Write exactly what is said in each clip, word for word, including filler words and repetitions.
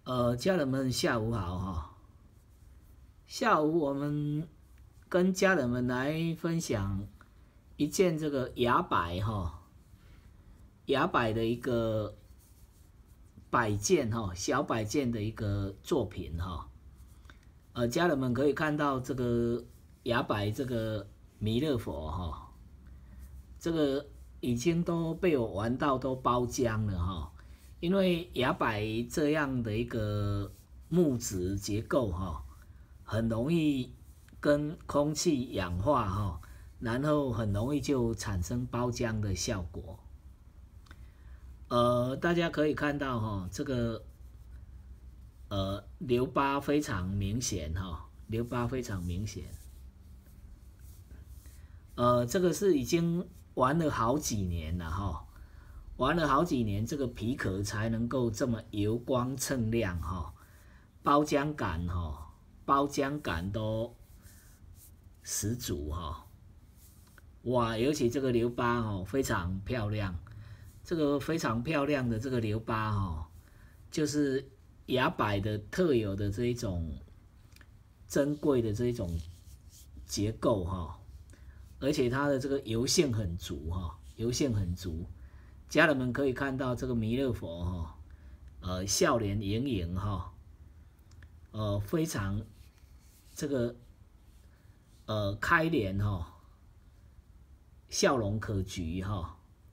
呃，家人们下午好哈。下午我们跟家人们来分享一件这个牙摆哈，牙摆的一个摆件哈，小摆件的一个作品哈。呃，家人们可以看到这个牙摆这个弥勒佛哈，这个已经都被我玩到都包浆了哈。因为牙摆这样的一个木质结构哈，很容易跟空气氧化哈，然后很容易就产生包浆的效果。呃，大家可以看到哈，这个呃留疤非常明显哈，留疤非常明显。呃，这个是已经玩了好几年了哈。玩了好几年，这个皮壳才能够这么油光锃亮哈，包浆感哈，包浆感都十足哈。哇，尤其这个留疤哈非常漂亮，这个非常漂亮的这个留疤哈，就是牙摆的特有的这一种珍贵的这一种结构哈，而且它的这个油性很足哈，油性很足。家人们可以看到这个弥勒佛哈，呃，笑脸盈盈哈，呃，非常这个呃开脸哈，笑容可掬哈，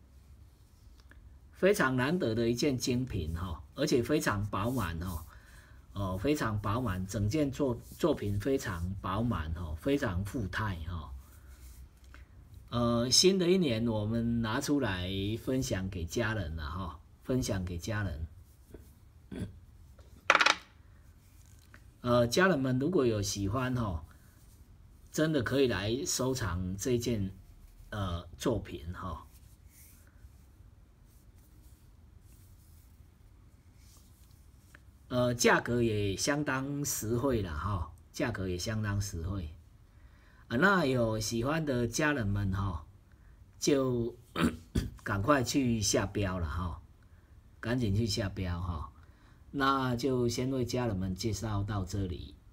非常难得的一件精品哈，而且非常饱满哈，哦，非常饱满，整件作作品非常饱满哈，非常富态哈。呃，新的一年我们拿出来分享给家人了哈，分享给家人。呃，家人们如果有喜欢哈，真的可以来收藏这件呃作品哈。呃，价格也相当实惠了哈，价格也相当实惠。啊，那有喜欢的家人们哈，就赶快去下标了哈，赶紧去下标哈。那就先为家人们介绍到这里。